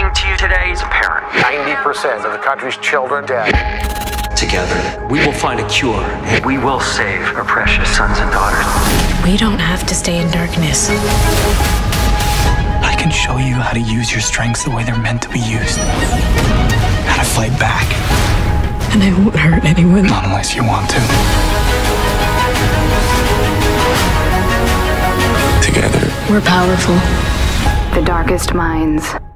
bring to you today is apparent. 90% of the country's children dead. Together, we will find a cure, and we will save our precious sons and daughters. We don't have to stay in darkness. I can show you how to use your strengths the way they're meant to be used. How to fight back. And I won't hurt anyone. Not unless you want to. Together, we're powerful. The darkest minds